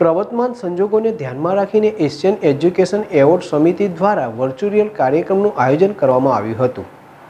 પ્રવર્તમાન સંજોગોને ધ્યાનમાં રાખીને એશિયન એજ્યુકેશન એવોર્ડ સમિતિ દ્વારા વર્ચ્યુઅલ કાર્યક્રમનું આયોજન કરવામાં આવ્યું હતું।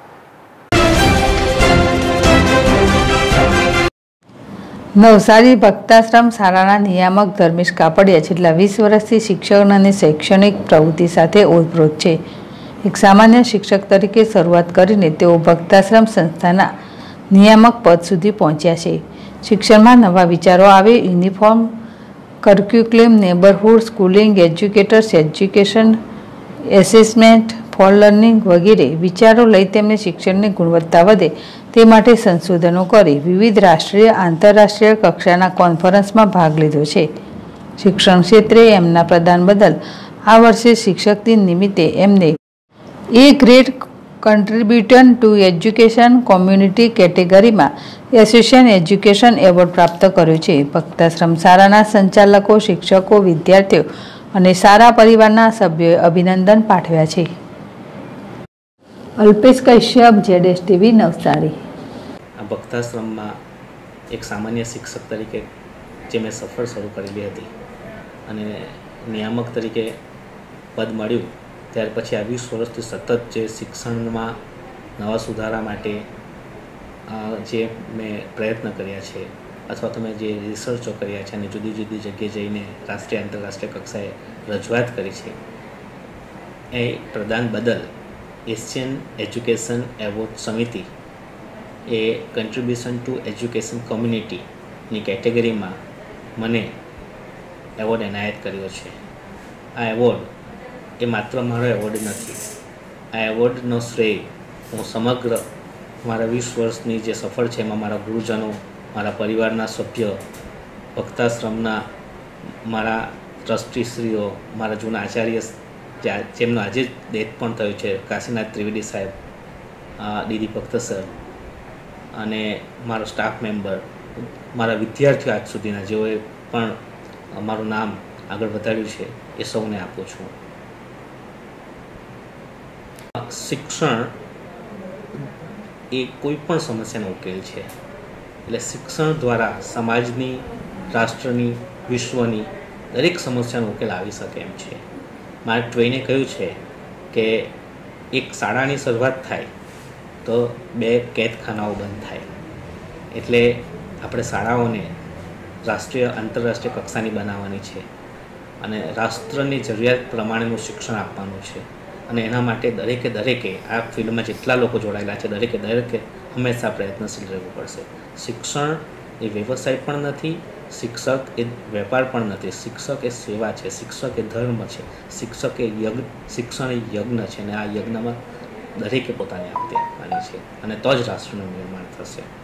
નવસારી ભક્તાશ્રમ શાળાના નિયામક ધર્મેશ કાપડિયા છેલ્લા 20 વર્ષથી શિક્ષણ અને શૈક્ષણિક પ્રવૃત્તિ સાથે ઓતપ્રોત છે। એક સામાન્ય શિક્ષક તરીકે શરૂઆત કરીને તેઓ ભક્તાશ્રમ સંસ્થાના નિયામક પદ સુધી પહોંચ્યા છે। શિક્ષણમાં નવા વિચારો આવે, uniform, curriculum, neighbourhood schooling, educators education, assessment for learning વગેરે વિચારો લઈ તેમણે શિક્ષણની ગુણવત્તા વધે તે માટે સંશોધનો કરી વિવિધ રાષ્ટ્રીય આંતરરાષ્ટ્રીય કક્ષાના કોન્ફરન્સમાં ભાગ લીધો છે। શિક્ષણ ક્ષેત્રે એમના પ્રદાન બદલ આ વર્ષે શિક્ષક દિન નિમિત્તે એમને a great contribution to education community કેટેગરીમાં એશિયન એજ્યુકેશન એવોર્ડ પ્રાપ્ત કર્યો છે। ભક્તાશ્રમ શાળાના સંચાલકો, શિક્ષકો, વિદ્યાર્થીઓ અને શાળા પરિવારના સભ્યોએ અભિનંદન પાઠવ્યા છે। અલ્પેશ કશ્યપ, ZSTV, નવસારી। આ ભક્તાશ્રમમાં એક સામાન્ય શિક્ષક તરીકે જે મેં સફર શરૂ કરેલી હતી અને નિયામક તરીકે પદ મળ્યું ત્યાર પછી આ 20 વર્ષથી સતત જે શિક્ષણમાં નવા સુધારા માટે જે મેં પ્રયત્ન કર્યા છે અથવા તો મેં જે રિસર્ચો કર્યા છે અને જુદી જુદી જગ્યાએ જઈને રાષ્ટ્રીય આંતરરાષ્ટ્રીય કક્ષાએ રજૂઆત કરી છે એ પ્રદાન બદલ એશિયન એજ્યુકેશન એવોર્ડ સમિતિ એ કન્ટ્રીબ્યુશન ટુ એજ્યુકેશન કોમ્યુનિટીની કેટેગરીમાં મને એવોર્ડ એનાયત કર્યો છે। આ એવોર્ડ એ માત્ર મારો એવોર્ડ નથી, આ એવોર્ડનો શ્રેય હું સમગ્ર મારા 20 વર્ષની જે સફળ છે એમાં મારા ગુરુજનો, મારા પરિવારના સભ્યો, ભક્તાશ્રમના મારા ટ્રસ્ટીશ્રીઓ, મારા જૂના આચાર્ય જેમનો આજે જ ડેથ પણ થયું છે, કાશીનાથ ત્રિવેદી સાહેબ, દીદી ભક્ત સર અને મારો સ્ટાફ મેમ્બર, મારા વિદ્યાર્થીઓ આજ સુધીના જેઓએ પણ મારું નામ આગળ વધાર્યું છે એ સૌને આપું છું। શિક્ષણ એ કોઈ પણ સમસ્યાનો ઉકેલ છે, એટલે શિક્ષણ દ્વારા સમાજની, રાષ્ટ્રની, વિશ્વની દરેક સમસ્યાનો ઉકેલ આવી શકે એમ છે। માર્ક ટ્વેઇને કહ્યું છે કે એક શાળાની શરૂઆત થાય તો 2 કેદખાનાઓ બંધ થાય, એટલે આપણે શાળાઓને રાષ્ટ્રીય આંતરરાષ્ટ્રીય કક્ષાની બનાવવાની છે અને રાષ્ટ્રની જરૂરિયાત પ્રમાણેનું શિક્ષણ આપવાનું છે અને એના માટે દરેકે આ ફિલ્ડમાં જેટલા લોકો જોડાયેલા છે દરેકે હંમેશા પ્રયત્નશીલ રહેવું પડશે। શિક્ષણ એ વ્યવસાય પણ નથી, શિક્ષક એ વેપાર પણ નથી, શિક્ષક એ સેવા છે, શિક્ષક એ ધર્મ છે, શિક્ષક એ શિક્ષણ એ યજ્ઞ છે અને આ યજ્ઞમાં દરેકે પોતાની આહુતિ આપવાની છે અને તો જ રાષ્ટ્રનું નિર્માણ થશે।